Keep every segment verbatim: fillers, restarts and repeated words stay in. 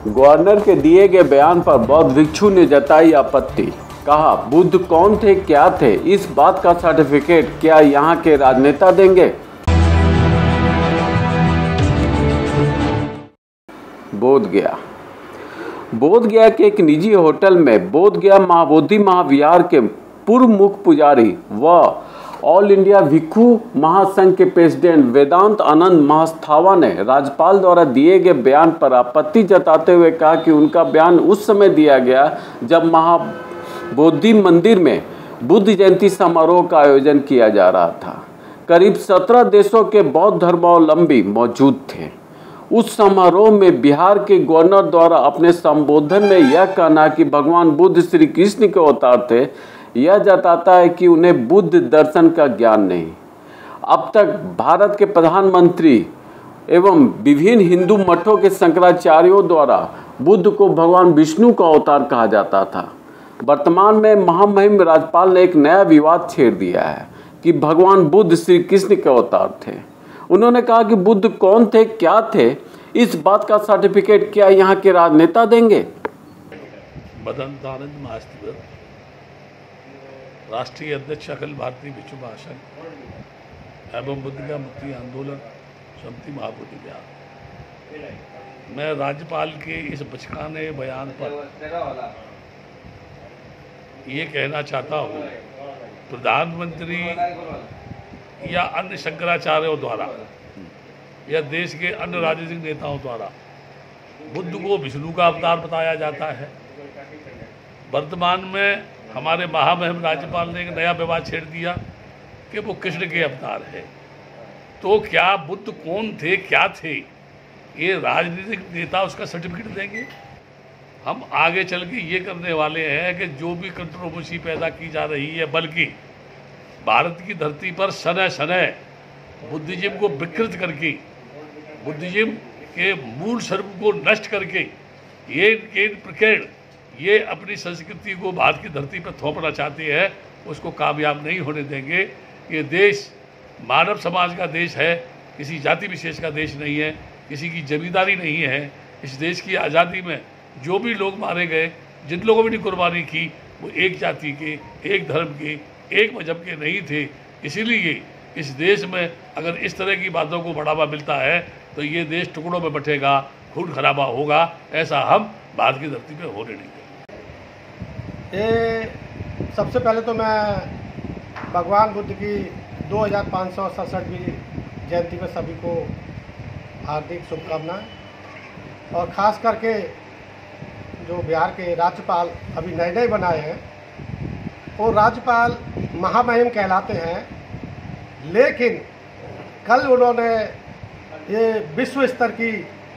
Governor के दिए गए बयान पर बौद्ध भिक्षु ने जताई आपत्ति। कहा, बुद्ध कौन थे, क्या थे, इस बात का सर्टिफिकेट क्या यहाँ के राजनेता देंगे? बोध गया बोध गया के एक निजी होटल में बोध गया महाबोधि महाविहार के पूर्व मुख्य पुजारी व ऑल इंडिया भिक्षु महासंघ के प्रेसिडेंट वेदांत आनंद महास्थावा ने राज्यपाल द्वारा दिए गए बयान पर आपत्ति जताते हुए कहा कि उनका बयान उस समय दिया गया जब महाबोधि मंदिर में बुद्ध जयंती समारोह का आयोजन किया जा रहा था। करीब सत्रह देशों के बौद्ध धर्मावलंबी मौजूद थे। उस समारोह में बिहार के गवर्नर द्वारा अपने संबोधन में यह कहना कि भगवान बुद्ध श्री कृष्ण के अवतार थे, यह जताता है कि उन्हें बुद्ध दर्शन का ज्ञान नहीं। अब तक भारत के प्रधानमंत्री एवं विभिन्न हिंदू मठों के शंकराचार्यों द्वारा बुद्ध को भगवान विष्णु का अवतार कहा जाता था। वर्तमान में महामहिम राज्यपाल ने एक नया विवाद छेड़ दिया है कि भगवान बुद्ध श्री कृष्ण के अवतार थे। उन्होंने कहा कि बुद्ध कौन थे, क्या थे, इस बात का सर्टिफिकेट क्या यहाँ के राजनेता देंगे? वेदांतानंद महास्थावा, राष्ट्रीय अध्यक्ष अखिल भारतीय भिक्षु महासंघ एवं बुद्ध का मुक्ति आंदोलन समिति महाबोधि विहार। मैं राज्यपाल के इस बचकाने बयान पर ये कहना चाहता हूँ, प्रधानमंत्री या अन्य शंकराचार्यों द्वारा या देश के अन्य राजनीतिक नेताओं द्वारा बुद्ध को विष्णु का अवतार बताया जाता है। वर्तमान में हमारे महामहिम राज्यपाल ने एक नया विवाद छेड़ दिया कि वो कृष्ण के अवतार है। तो क्या बुद्ध कौन थे, क्या थे, ये राजनीतिक नेता उसका सर्टिफिकेट देंगे? हम आगे चल के ये करने वाले हैं कि जो भी कंट्रोवर्सी पैदा की जा रही है, बल्कि भारत की धरती पर सने सने बुद्धिज्म को विकृत करके, बुद्धिज्म के मूल स्वरूप को नष्ट करके ये केन प्रकेड़ ये अपनी संस्कृति को भारत की धरती पर थोपना चाहते हैं, उसको कामयाब नहीं होने देंगे। ये देश मानव समाज का देश है, किसी जाति विशेष का देश नहीं है, किसी की जमींदारी नहीं है। इस देश की आज़ादी में जो भी लोग मारे गए, जिन लोगों ने कुर्बानी की, वो एक जाति के, एक धर्म के, एक मजहब के नहीं थे। इसीलिए इस देश में अगर इस तरह की बातों को बढ़ावा मिलता है तो ये देश टुकड़ों में बटेगा, खून खराबा होगा। ऐसा हम भारत की धरती पे होने नहीं देंगे। ये सबसे पहले तो मैं भगवान बुद्ध की दो हज़ार पाँच सौ सड़सठवीं जयंती पर सभी को हार्दिक शुभकामनाएं। और ख़ास करके जो बिहार के राज्यपाल अभी नए नए बनाए हैं, वो राज्यपाल महामहिम कहलाते हैं, लेकिन कल उन्होंने ये विश्व स्तर की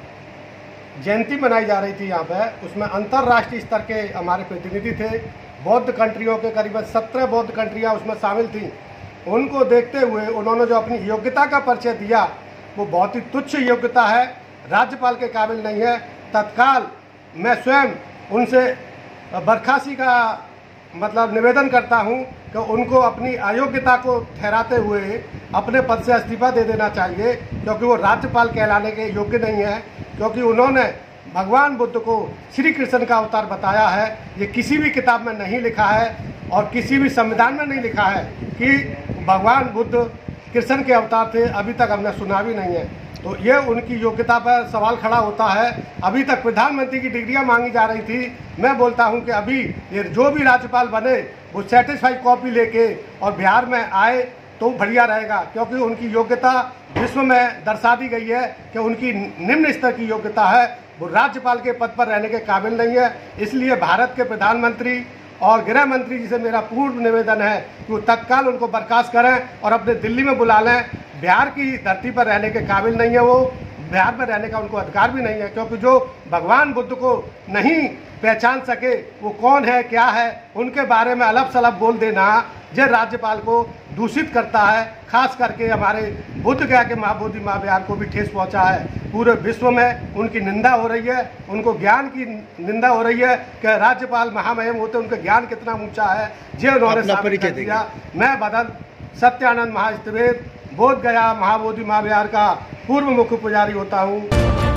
जयंती मनाई जा रही थी यहाँ पे, उसमें अंतर्राष्ट्रीय स्तर के हमारे प्रतिनिधि थे। बौद्ध कंट्रियों के करीबन सत्रह बौद्ध कंट्रियाँ उसमें शामिल थीं। उनको देखते हुए उन्होंने जो अपनी योग्यता का परिचय दिया, वो बहुत ही तुच्छ योग्यता है, राज्यपाल के काबिल नहीं है। तत्काल मैं स्वयं उनसे बर्खास्ती का मतलब निवेदन करता हूं कि उनको अपनी अयोग्यता को ठहराते हुए अपने पद से इस्तीफा दे देना चाहिए, क्योंकि वो राज्यपाल कहलाने के योग्य नहीं है। क्योंकि उन्होंने भगवान बुद्ध को श्री कृष्ण का अवतार बताया है। ये किसी भी किताब में नहीं लिखा है और किसी भी संविधान में नहीं लिखा है कि भगवान बुद्ध कृष्ण के अवतार थे। अभी तक हमने सुना भी नहीं है। तो ये उनकी योग्यता पर सवाल खड़ा होता है। अभी तक प्रधानमंत्री की डिग्रियां मांगी जा रही थी। मैं बोलता हूं कि अभी ये जो भी राज्यपाल बने वो सर्टिफाइड कॉपी लेके और बिहार में आए तो बढ़िया रहेगा, क्योंकि उनकी योग्यता विश्व में दर्शा दी गई है कि उनकी निम्न स्तर की योग्यता है। वो राज्यपाल के पद पर रहने के काबिल नहीं है। इसलिए भारत के प्रधानमंत्री और गृह मंत्री जी से मेरा पूर्ण निवेदन है कि वो तत्काल उनको बर्खास्त करें और अपने दिल्ली में बुला लें। बिहार की धरती पर रहने के काबिल नहीं है वो, बिहार में रहने का उनको अधिकार भी नहीं है, क्योंकि जो भगवान बुद्ध को नहीं पहचान सके वो कौन है, क्या है, उनके बारे में अलग सलग बोल देना ये राज्यपाल को दूषित करता है। खास करके हमारे बुद्ध गया के महाबोधि महाविहार को भी ठेस पहुंचा है। पूरे विश्व में उनकी निंदा हो रही है, उनको ज्ञान की निंदा हो रही है कि राज्यपाल महामहिम होते उनका ज्ञान कितना ऊंचा है, ये उन्होंने साबित कर दिया। मैं बदल सत्यानंद महास्थवेद बोध गया महाबोधि महाविहार का पूर्व मुख्य पुजारी होता हूँ।